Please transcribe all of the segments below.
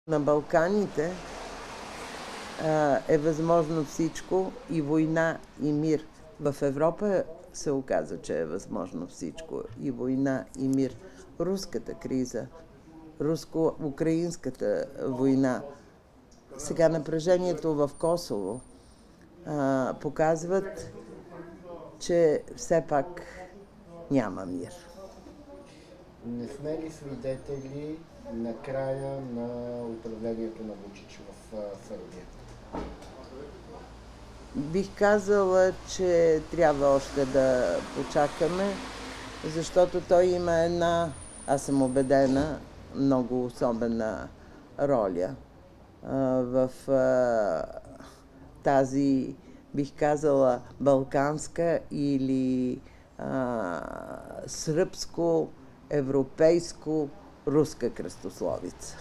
На Балканите е възможно всичко, и война, и мир. В Европа се оказа, че е възможно всичко, и война, и мир. Руската криза, руско-украинската война, сега напрежението в Косово показват, че все пак няма мир. Не сме ли свидетели на края на управлението на Вучич в Сърбия? Бих казала, че трябва още да почакаме, защото той има една, аз съм убедена, много особена роля в тази, бих казала, балканска или сръбско-европейско-руска кръстословица.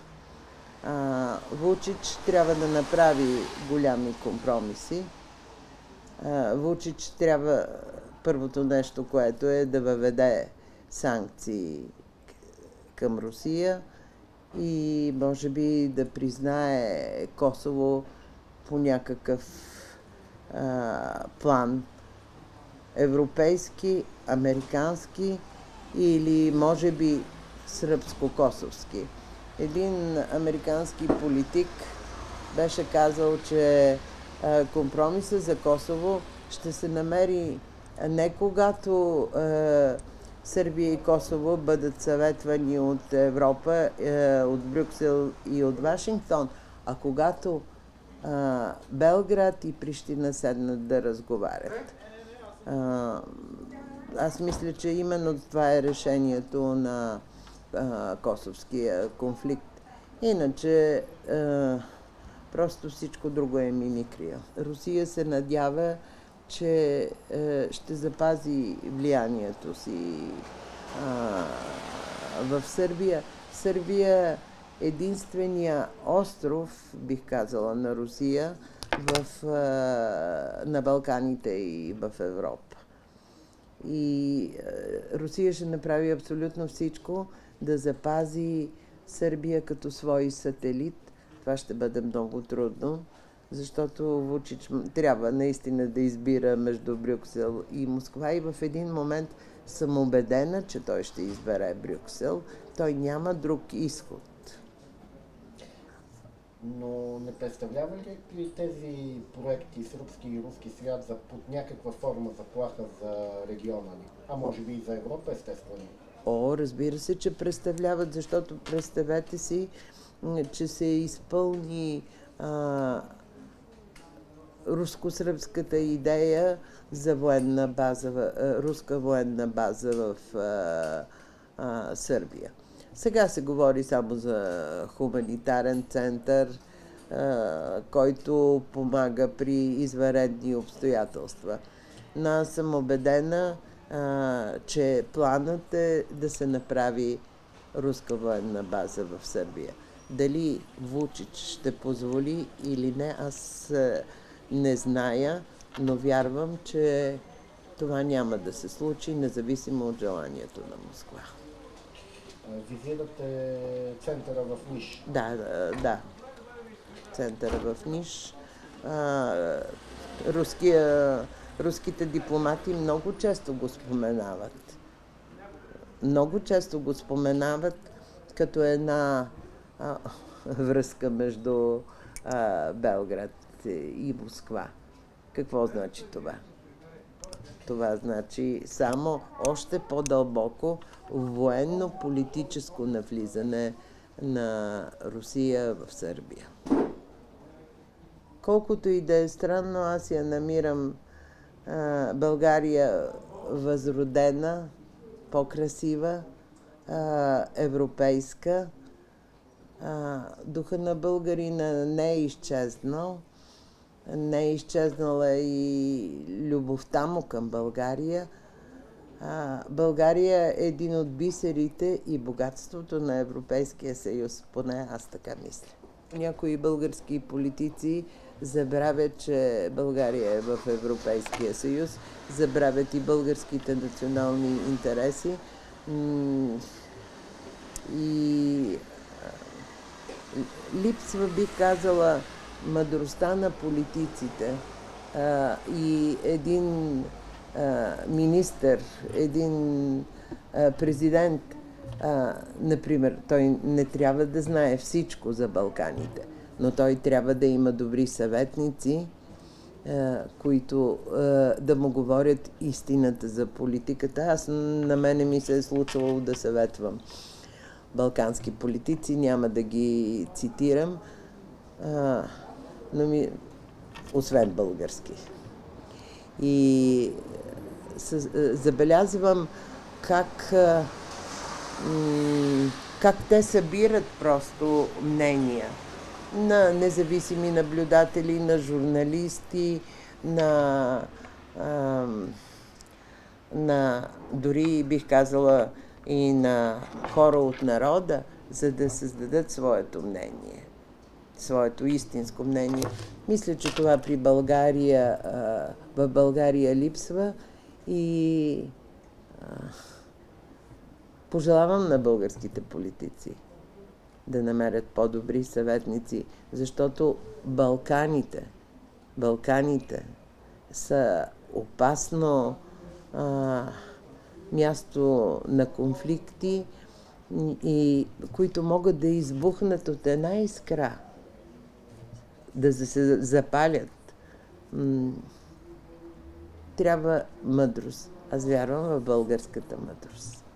Вучич трябва да направи голями компромиси. Вучич трябва, първото нещо, което е да въведе санкции към Русия и може би да признае Косово по някакъв план, европейски, американски или може би сръбско-косовски. Един американски политик беше казал, че компромиса за Косово ще се намери не когато Сърбия и Косово бъдат съветвани от Европа, от Брюксел и от Вашингтон, а когато Белград и Прищина седнат да разговарят. Аз мисля, че именно това е решението на косовския конфликт. Иначе просто всичко друго е мимикрия. Русия се надява, че ще запази влиянието си в Сърбия. Сърбия е единствения остров, бих казала, на Русия на Балканите и в Европа. И Русия ще направи абсолютно всичко да запази Сърбия като свой сателит. Това ще бъде много трудно, защото Вучич трябва наистина да избира между Брюксел и Москва и в един момент съм убедена, че той ще избере Брюксел. Той няма друг изход. Но не представлява ли тези проекти сръбски и руски свят за под някаква форма заплаха за региона ни? А може би и за Европа, естествено? Разбира се, че представляват, защото представете си, че се изпълни руско-сръбската идея за военна база, руска военна база в Сърбия. Сега се говори само за хуманитарен център, който помага при извънредни обстоятелства. Но аз съм убедена, че планът е да се направи руска военна база в Сърбия. Дали Вучич ще позволи или не, аз не зная, но вярвам, че това няма да се случи, независимо от желанието на Москва. Визирате центъра в Ниш? Да. Центъра в Ниш. Руските дипломати много често го споменават. Много често го споменават като една връзка между Белград и Москва. Какво значи това? Това значи само още по-дълбоко военно-политическо навлизане на Русия в Сърбия. Колкото и да е странно, аз я намирам България възродена, по-красива, европейска. Духа на българина не е изчезнал. Не е изчезнала и любовта му към България. България е един от бисерите и богатството на Европейския съюз, поне аз така мисля. Някои български политици забравят, че България е в Европейския съюз, забравят и българските национални интереси и Липсва, бих казала, мъдростта на политиците и един министър, един президент, например, той не трябва да знае всичко за Балканите, но той трябва да има добри съветници, които да му говорят истината за политиката. На мене ми се е случвало да съветвам балкански политици, няма да ги цитирам, но освен български. И забелязвам как те събират просто мнения на независими наблюдатели, на журналисти, на дори бих казала и на хора от народа, за да създадат своето мнение, своето истинско мнение. Мисля, че това при България, в България липсва и пожелавам на българските политици да намерят по-добри съветници, защото Балканите са опасно място на конфликти, и които могат да избухнат от една искра, да се запалят. Трябва мъдрост. Аз вярвам в българската мъдрост.